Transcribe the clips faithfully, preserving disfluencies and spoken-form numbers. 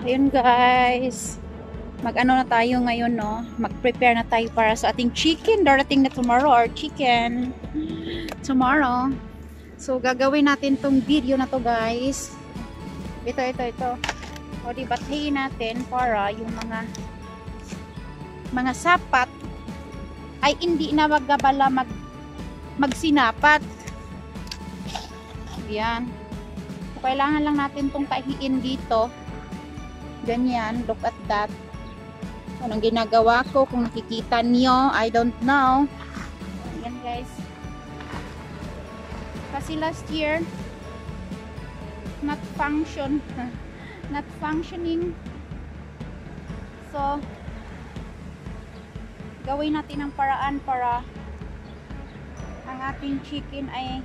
Ayun guys, mag-ano na tayo ngayon, no? Mag-prepare na tayo para sa ating chicken. Darating na tomorrow, our chicken. Tomorrow. So, gagawin natin tong video na to guys. Ito, ito, ito. O, di batayin natin para yung mga mga sapat ay hindi na magabala mag magsinapat. Yan. So, kailangan lang natin tong kahiin dito. Ganyan, look at that. Anong ginagawa ko, kung nakikita niyo, I don't know. Ayan guys. Kasi last year, not function, not functioning. So, gawin natin ang paraan para ang ating chicken ay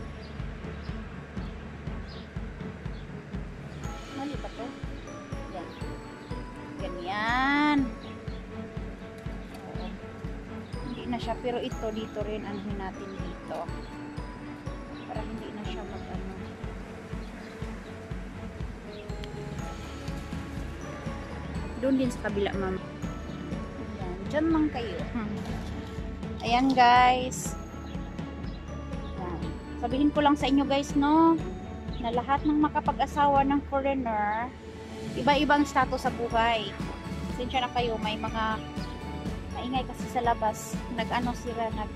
mali ba to? Yan. Ganyan. Oo. Hindi na siya, pero ito dito rin anuhin natin dito para hindi na siya mag-ano. Doon din sa kabila, ma'am. Ayan, dyan lang kayo. Hmm. Ayan guys. Ayan. Sabihin ko lang sa inyo guys, no, na lahat ng makapag-asawa ng foreigner, iba-ibang status sa buhay. Sinsya na kayo, may mga maingay kasi sa labas. Nag-ano sila, nag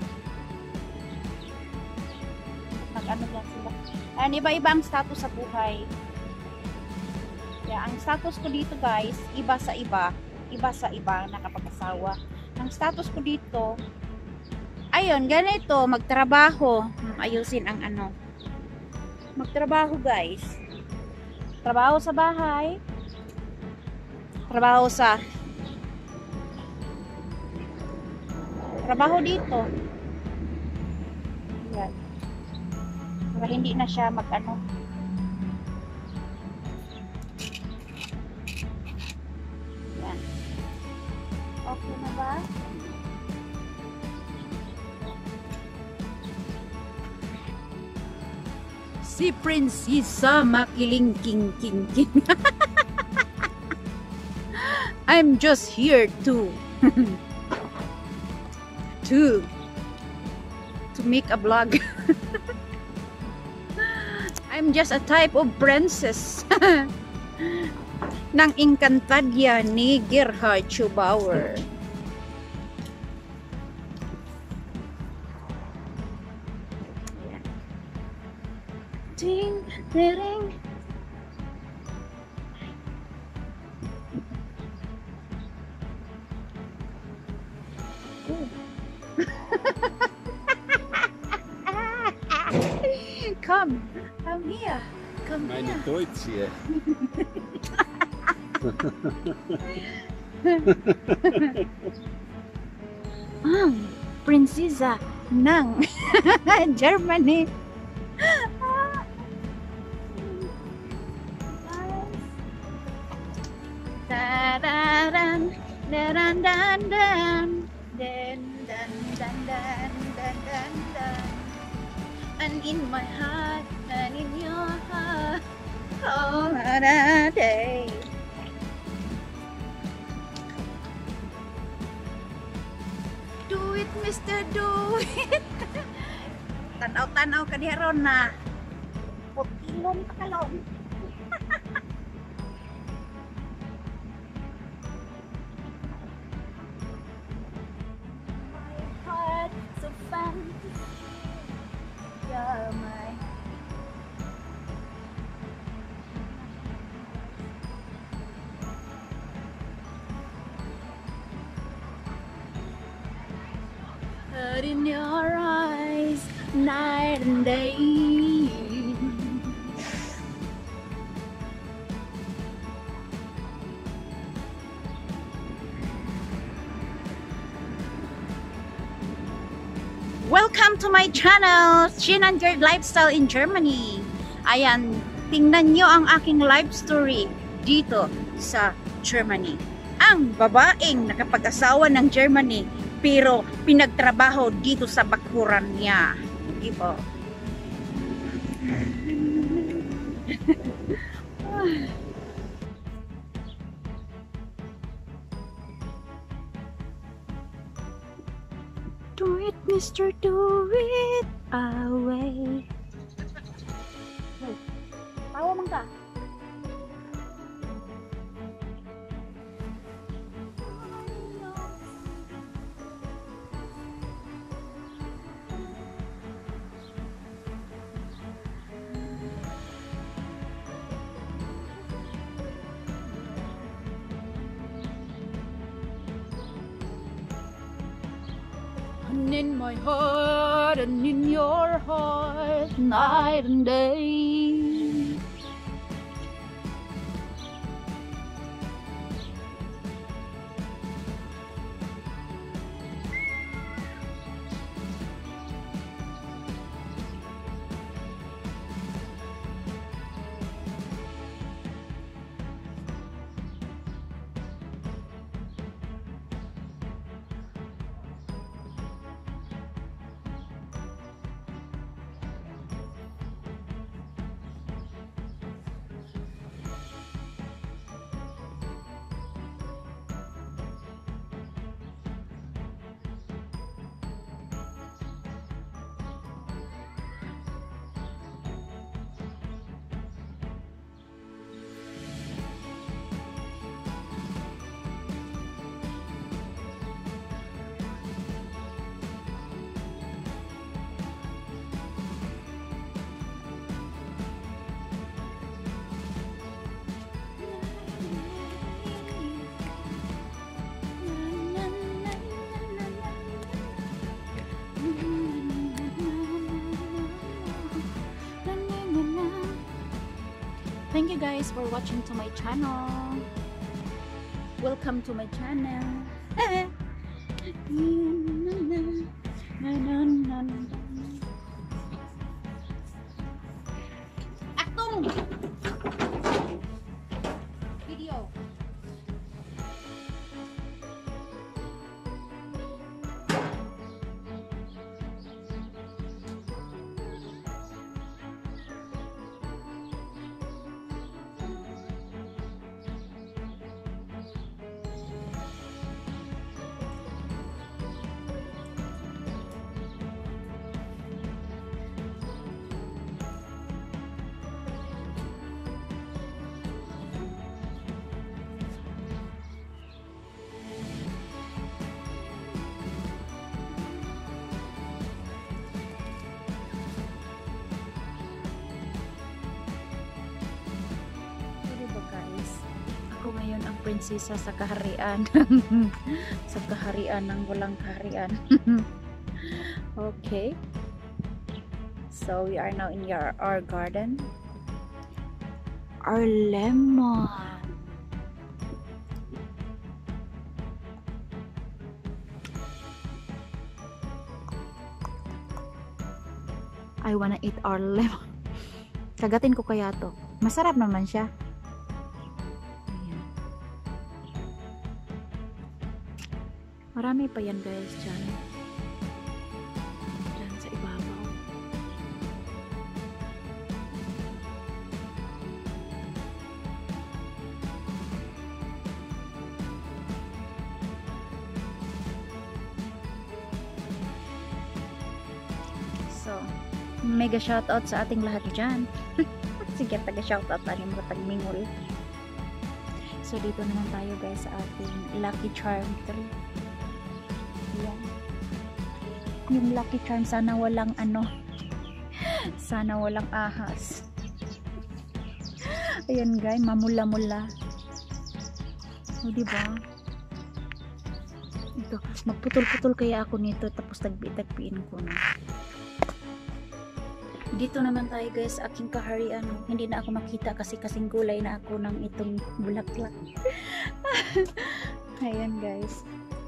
nag-ano lang sila. Ayan, iba-ibang status sa buhay. Kaya, ang status ko dito guys, iba sa iba. Iba sa iba nakapag-asawa. Ang status ko dito, ayun, ganito, magtrabaho. Ayusin ang ano. Magtrabaho guys. Trabaho sa bahay. Trabaho sa trabaho dito. Yan. Para hindi na siya mag-ano. Yan. Okay na ba? Si Prinsesa makilingking-king-king. I'm just here to to to make a vlog. I'm just a type of princess ng Encantadia ni Gerhard Schubauer. Ding, ding. Come, come here. Come Meine here. Deutsch hier. Ah, Prinsesa ng Germany. Da-da-dan, da-dan-dan-dan, dan-dan-dan-dan, dan-dan-dan. And in my heart, and in your heart, all the day. Do it, mister, do it. Tanaw-tanaw ka diha ron na. Putilon pa kalon. My heart so fun. You're my heart in your eyes, night and day. Welcome to my channel, Chin and Gerd Lifestyle in Germany. Ayan, tingnan nyo ang aking life story dito sa Germany. Ang babaeng nakapag-asawa ng Germany pero pinagtrabaho dito sa bakuran niya. Diba? Do it, mister, do it away. Hey, tawa man ka. And in my heart and in your heart, night and day. Thank you guys for watching to my channel. Welcome to my channel. Aktung! Video. Ako ngayon ang prinsesa sa kaharian. Sa kaharian ng walang kaharian. Okay. So we are now in your, our garden. Our lemon. I wanna eat our lemon. Kagatin ko kaya to. Masarap naman siya. Marami pa yan guys dyan. Dyan sa ibabaw. So, mega shoutout sa ating lahat dyan. Sige, taga shoutout tayo mga tagmingol. So, dito naman tayo guys sa ating Lucky Charm tree. Yan. Yung Lucky Charm, sana walang ano, sana walang ahas. Ayan guys, mamula-mula. O diba? Ito, magputol-putol kaya ako nito, tapos tagpi-tagpiin ko na. Dito naman tayo guys, aking kaharian. Hindi na ako makita kasi kasing gulay na ako ng itong bulaklak. Ayan guys.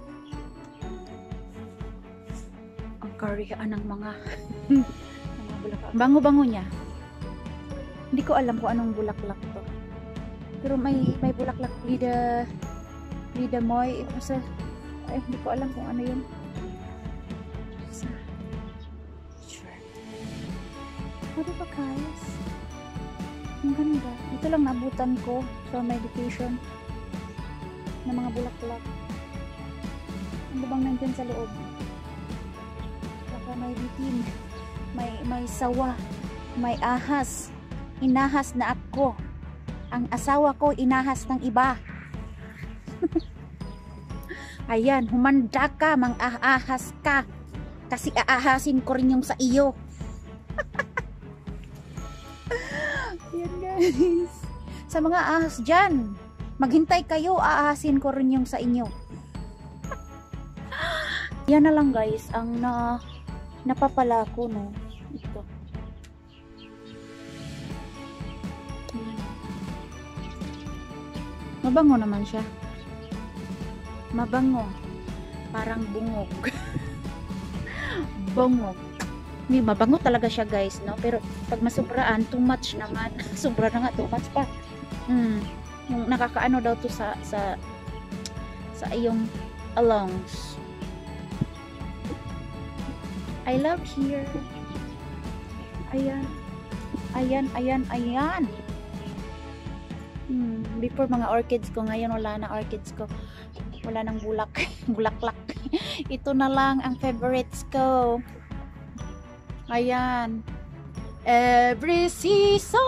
Kaharian ng mga mga bulaklak. Bango-bango niya. Hindi ko alam kung anong bulaklak to. Pero may may bulaklak lida lida moy sa ay hindi ko alam kung ano yun. Sure. Ano ba guys? Ang ganda. Ito lang nabutan ko sa meditation ng mga bulaklak. Ano bang nandyan sa loob? Saka may bitin. May, may sawa. May ahas. Inahas na ako. Ang asawa ko inahas ng iba. Ayan, humanda ka, mang ahas ka. Kasi aahasin ko rin yung sa iyo. Ayan guys. Sa mga ahas dyan, maghintay kayo, aahasin ko rin yung sa inyo. Yan na lang guys, ang na, napapala ko, no. Ito. Mabango naman siya. Mabango. Parang bungog. Bungog. May mabango talaga siya guys, no? Pero pag masubraan, too much naman. Sobra na nga, too much pa. Hmm. Yung nakakaano daw to sa sa sa iyong lungs. I love here. Ayan. Ayan, ayan, ayan. Hmm, before mga orchids ko, ngayon wala na orchids ko. Wala nang bulak. Bulaklak. Ito na lang ang favorites ko. Ayan. Every season.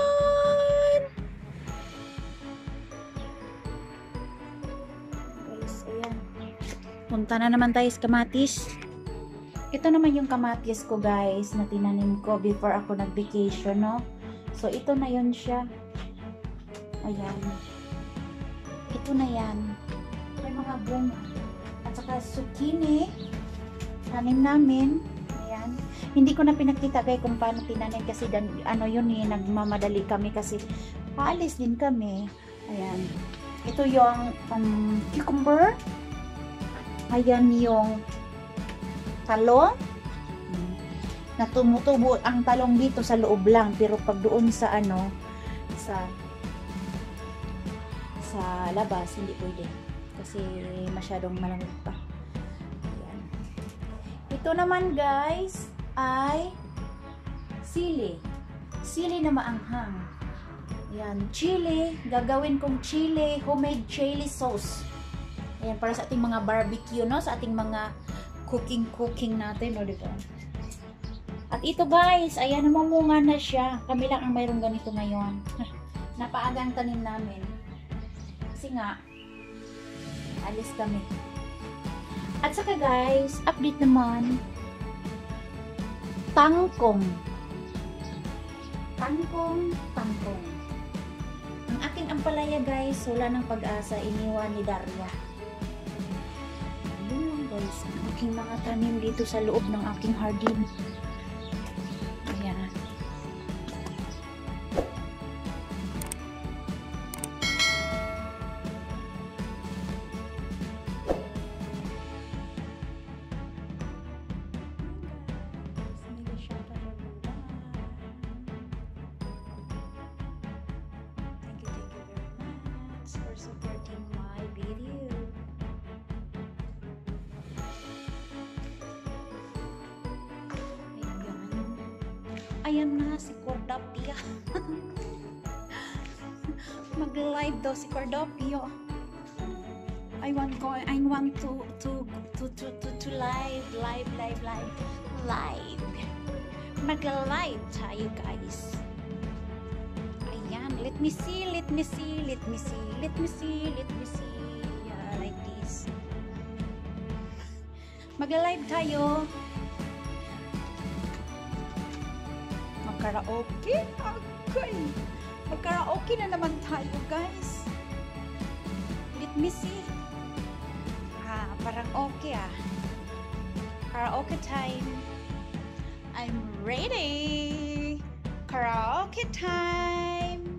Guys, ayan. Punta na naman tayo sa kamatis. Ito naman yung kamatis ko guys na tinanim ko before ako nag-vacation, no? So, ito na yun siya. Ayan. Ito na yan. May mga bunga. At saka zucchini. Tanim namin. Ayan. Hindi ko na pinakita guys kung paano tinanim kasi dan, ano yun eh, nagmamadali kami kasi paalis din kami. Ayan. Ito yung um, cucumber. Ayan yung talong na tumutubo ang talong dito sa loob lang, pero pag doon sa ano sa sa labas hindi pwede kasi masyadong malamig pa. Ayan. Ito naman guys ay sili sili na maanghang. Ayan, chili, gagawin kong chili, homemade chili sauce. Ayan, para sa ating mga barbecue, no, sa ating mga cooking cooking natin, no, diba? At ito guys, ayan, namumunga na siya. Kami lang ang mayroong ganito ngayon. Napaagang tanim namin. Kasi nga, alis kami. At saka guys, update naman, tangkong. Tangkong, tangkong. Ang aking ampalaya guys, wala ng pag-asa, iniwan ni Daria. Guys, ang aking mga tanim dito sa loob ng aking hardin. Ayan. Thank you, thank you very much for supporting my video. Ayan na si Cordapia. Mag-live daw si Cordapia. I want go I want to to to to to, to live live live live live. Mag-live tayo guys. Ayan, let me see, let me see, let me see, let me see, let me see. Yeah, like this. Mag-live tayo. Karaoke? Okay. Mag-karaoke na naman tayo, guys. Let me see. Ah, parang okay ah. Karaoke time. I'm ready. Karaoke time.